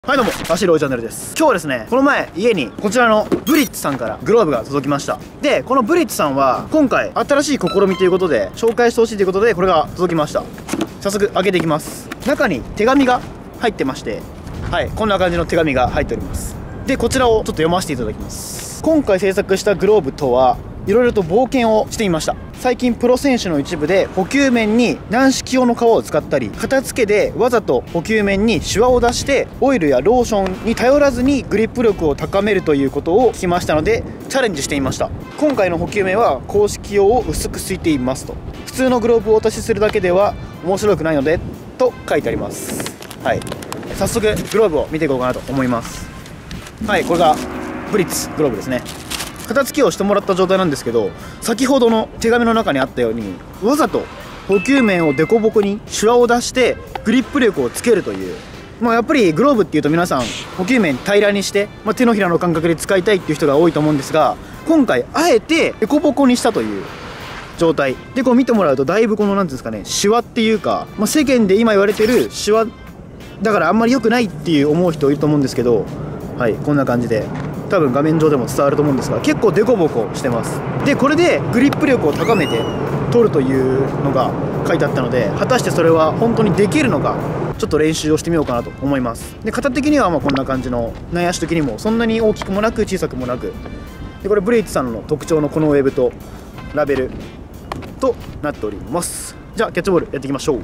はいどうも、走るおいチャンネルです。今日はですね、この前家にこちらのブリッツさんからグローブが届きました。で、このブリッツさんは今回新しい試みということで紹介してほしいということでこれが届きました。早速開けていきます。中に手紙が入ってまして、はい、こんな感じの手紙が入っております。で、こちらをちょっと読ませていただきます。今回制作したグローブとはいろいろと冒険をしてみました。最近プロ選手の一部で補給面に軟式用の革を使ったり、片付けでわざと補給面にシワを出してオイルやローションに頼らずにグリップ力を高めるということを聞きましたのでチャレンジしてみました。今回の補給面は公式用を薄くすいていますと、普通のグローブをお足しするだけでは面白くないのでと書いてあります。はい、早速グローブを見ていこうかなと思います。はい、これがブリッツグローブですね。片付けをしてもらった状態なんですけど、先ほどの手紙の中にあったようにわざと補給面をデコボコにシワを出してグリップ力をつけるという、やっぱりグローブっていうと皆さん補給面平らにして、手のひらの感覚で使いたいっていう人が多いと思うんですが、今回あえてデコボコにしたという状態で、こう見てもらうとだいぶこの何ていうんですかね、シワっていうか、世間で今言われてるシワだからあんまり良くないっていう思う人いると思うんですけど、はい、こんな感じで多分画面上でも伝わると思うんですが、結構デコボコしてます。で、これでグリップ力を高めて取るというのが書いてあったので、果たしてそれは本当にできるのか、ちょっと練習をしてみようかなと思います。で、型的にはこんな感じの、内野手的にもそんなに大きくもなく小さくもなく、でこれブレイツさんの特徴のこのウェブとラベルとなっております。じゃあキャッチボールやっていきましょう。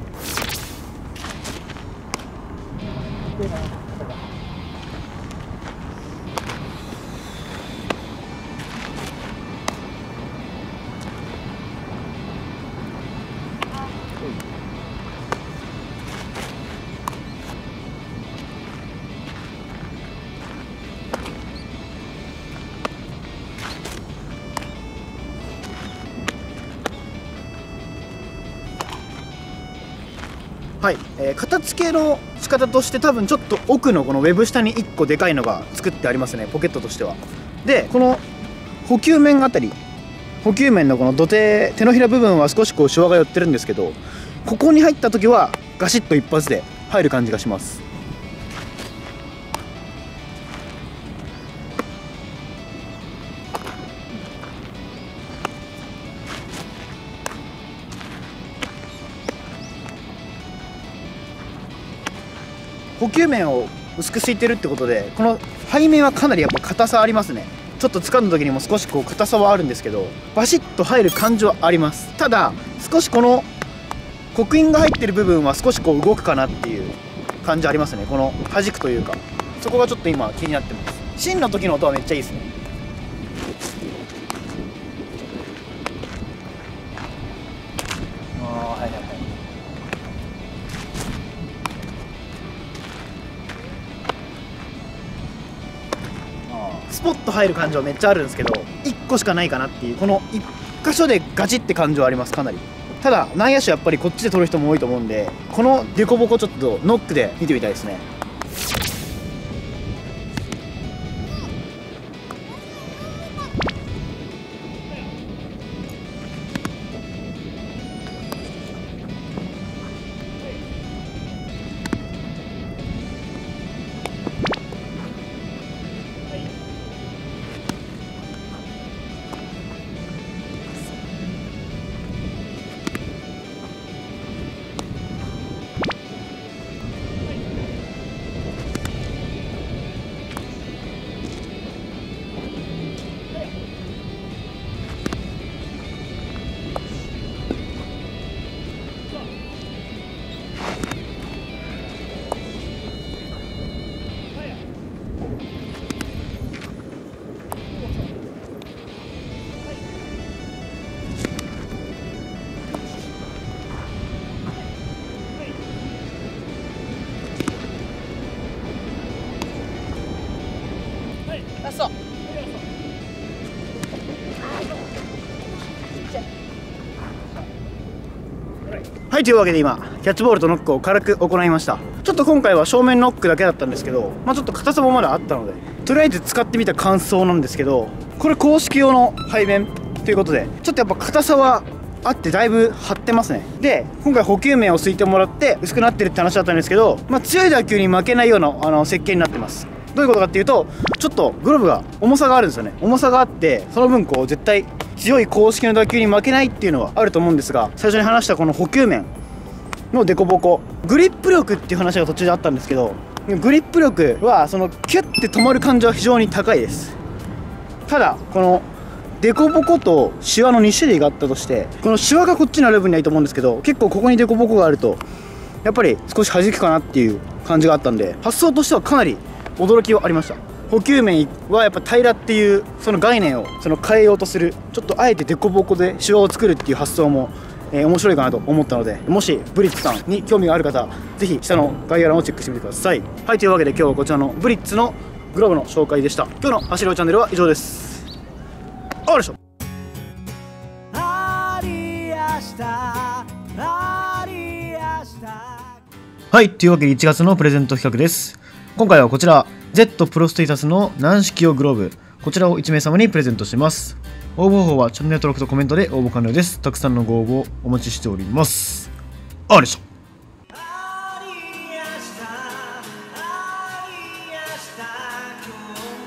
はい、片付けの仕方として多分ちょっと奥のこのウェブ下に1個でかいのが作ってありますね、ポケットとしては。で、この補給面あたり、補給面のこの土手、手のひら部分は少しこうシワが寄ってるんですけど、ここに入った時はガシッと一発で入る感じがします。補給面を薄くすいてるってことで、この背面はかなりやっぱ硬さありますね。ちょっと掴んだ時にも少しこう硬さはあるんですけど、バシッと入る感じはあります。ただ少しこの刻印が入ってる部分は少しこう動くかなっていう感じありますね。この弾くというか、そこがちょっと今気になってます。芯の時の音はめっちゃいいですね。はいはいはい。スポッと入る感じはめっちゃあるんですけど、1個しかないかなっていう、この1箇所でガチって感じはあります、かなり。ただ内野手やっぱりこっちで取る人も多いと思うんで、このデコボコちょっとノックで見てみたいですね。そうはい、というわけで今キャッチボールとノックを軽く行いました。ちょっと今回は正面ノックだけだったんですけど、ちょっと硬さもまだあったので、とりあえず使ってみた感想なんですけど、これ公式用の背面ということで、ちょっとやっぱ硬さはあってだいぶ張ってますね。で今回補給面をすいてもらって薄くなってるって話だったんですけど、強い打球に負けないような設計になってます。どういうことかっていうと、ちょっとグローブが重さがあるんですよね。重さがあって、その分こう絶対強い公式の打球に負けないっていうのはあると思うんですが、最初に話したこの補給面のデコボコ、グリップ力っていう話が途中であったんですけど、グリップ力はそのキュッて止まる感じは非常に高いです。ただこのデコボコとシワの2種類があったとして、このシワがこっちにある分にはいいと思うんですけど、結構ここにデコボコがあるとやっぱり少し弾くかなっていう感じがあったんで、発想としてはかなり驚きはありました。補給面はやっぱ平らっていうその概念を変えようとする、ちょっとあえてデコボコでシワを作るっていう発想も面白いかなと思ったので、もしブリッツさんに興味がある方、ぜひ下の概要欄をチェックしてみてください。はい、というわけで今日はこちらのブリッツのグローブの紹介でした。今日の走りチャンネルは以上です。あるでしょ。はい、というわけで1月のプレゼント企画です。今回はこちら Z プロステイタスの軟式用グローブ、こちらを1名様にプレゼントします。応募方法はチャンネル登録とコメントで応募完了です。たくさんのご応募お待ちしております。あれでしょ。